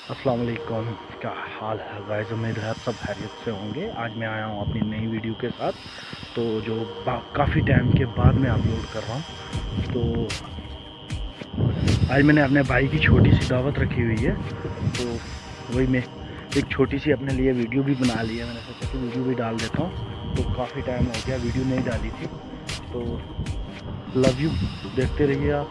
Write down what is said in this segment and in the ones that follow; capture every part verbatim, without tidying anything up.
अस्सलाम वालेकुम, क्या हाल है गाइस। उम्मीद है आप सब खैरियत से होंगे। आज मैं आया हूँ अपनी नई वीडियो के साथ, तो जो काफ़ी टाइम के बाद मैं अपलोड कर रहा हूँ। तो आज मैंने अपने भाई की छोटी सी दावत रखी हुई है, तो वही मैं एक छोटी सी अपने लिए वीडियो भी बना ली है। मैंने सोचा कि वीडियो भी डाल देता हूँ, तो काफ़ी टाइम हो गया वीडियो नहीं डाली थी। तो लव यू, देखते रहिए आप।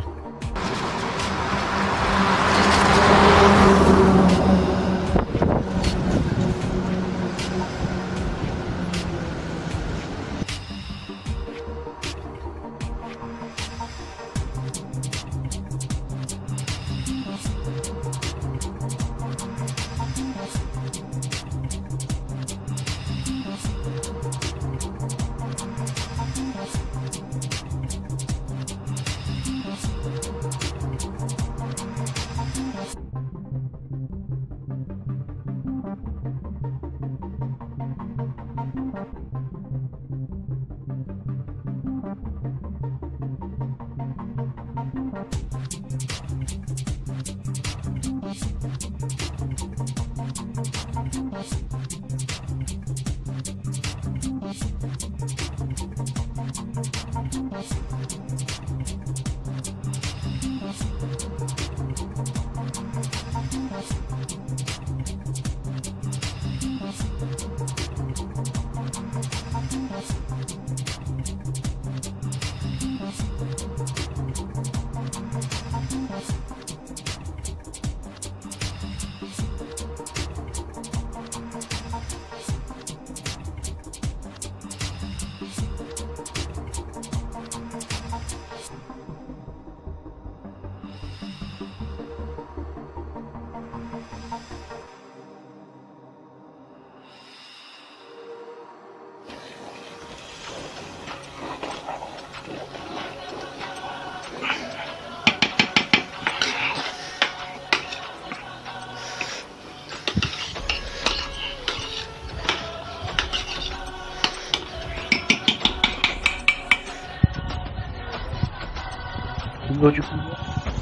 हो चुकी है।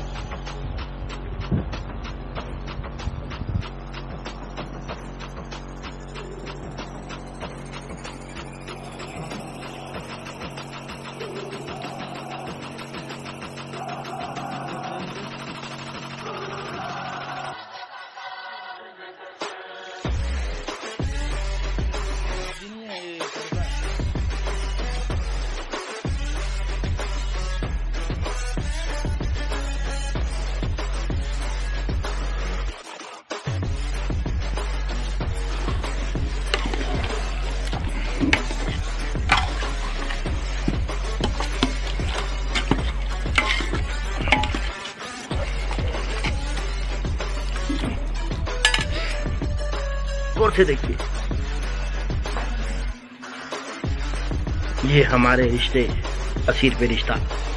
और से देखिए, ये हमारे रिश्ते असीर पे रिश्ता।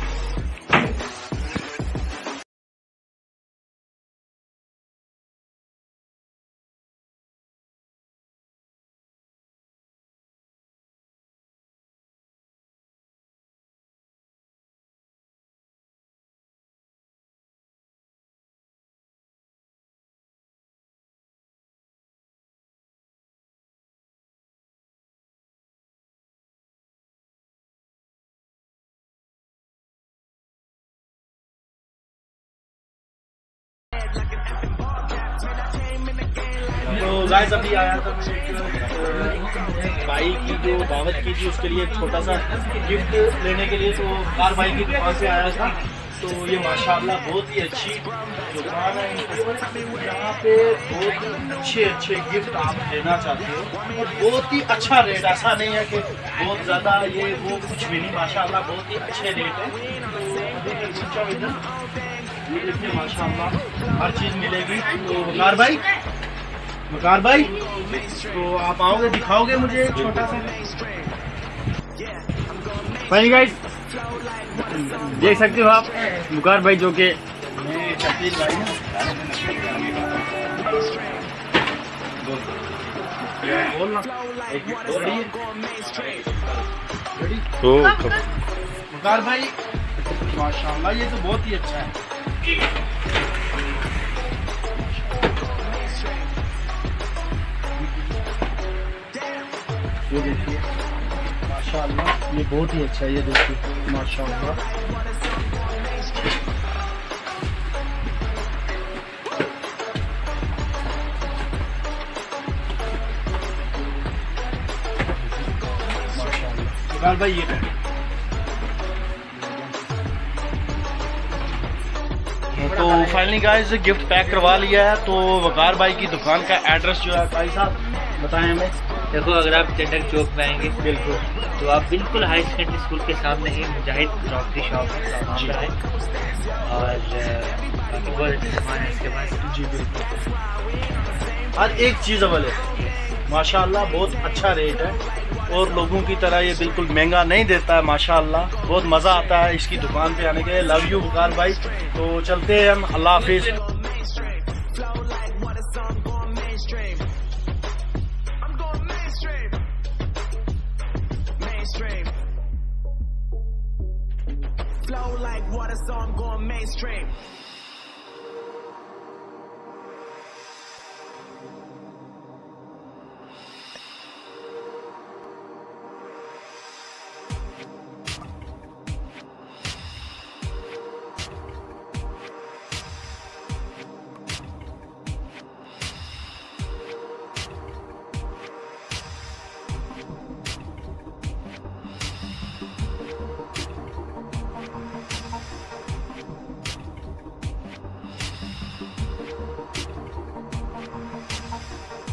तो गाइस अभी आया था मैं एक भाई की जो दावत की थी उसके लिए छोटा सा गिफ्ट लेने के लिए, तो कार भाई की दुकान से आया था। तो ये माशाल्लाह बहुत ही अच्छी दुकान है, यहाँ पे बहुत अच्छे अच्छे गिफ्ट आप लेना चाहते हो और बहुत ही अच्छा रेट, ऐसा नहीं है कि बहुत ज़्यादा ये वो कुछ भी नहीं, माशाल्लाह बहुत ही अच्छे रेट है। तो ये देखिए माशाल्लाह हर चीज़ मिलेगी। तो कार भाई वकार भाई, तो आप आओगे, दिखाओगे मुझे छोटा सा भाई। गाइस देख सकते हो आप बुकार भाई जो के बुकार भाई माशाल्लाह ये तो बहुत ही अच्छा है। ये देखिए माशाल्लाह, ये बहुत ही अच्छा है। ये देखिए माशाल्लाह, वकार भाई ये है। तो फाइनली गाइस गिफ्ट पैक करवा लिया है। तो वकार भाई की दुकान का एड्रेस जो है भाई साहब बताएं हमें। देखो, अगर आप चंडक चौक में आएंगे बिल्कुल, तो आप बिल्कुल हाई सेकेंडरी स्कूल के सामने ही मुजाहिद क्रॉकरी शॉप है, वहाँ पर आए। और बाकी बहुत अच्छे सामान है इसके पास। जी बिल्कुल, हर एक चीज़ अवेलेबल है माशाल्लाह, बहुत अच्छा रेट है और लोगों की तरह ये बिल्कुल महंगा नहीं देता है माशाल्लाह। बहुत मज़ा आता है इसकी दुकान पे आने के। लव यू वकार भाई। तो चलते हैं हम, अल्लाह हाफिज़। Flow like water, so I'm going mainstream.